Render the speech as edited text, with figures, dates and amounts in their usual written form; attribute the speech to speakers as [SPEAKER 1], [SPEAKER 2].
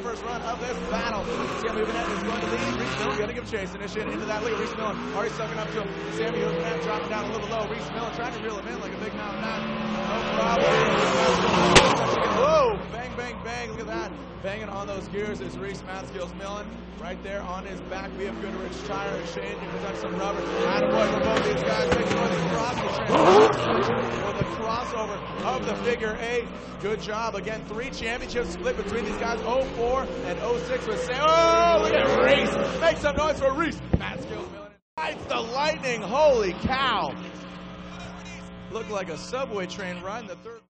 [SPEAKER 1] first run of this battle. Sammy Hubinette is going to lead. Rhys Millen going to give chase. Initiate into that lead. Rhys Millen already sucking up to him. Sammy Hubinette dropping down a little low. Rhys Millen trying to reel him in like a big mountain man. No problem. Whoa! Bang, bang, bang. Look at that. Banging on those gears is Rhys Millen. Right there on his back. We have Goodrich, Tyre, and Shane. You can touch some rubber. Attaboy for both these guys. Make sure they cross the crossover of the figure eight. Good job. Again, 3 championships split between these guys. 04 and 06 with Sam. Oh, look at Rhys. Make some noise for Rhys Millen. Bites the lightning. Holy cow. Looked like a subway train run. The third.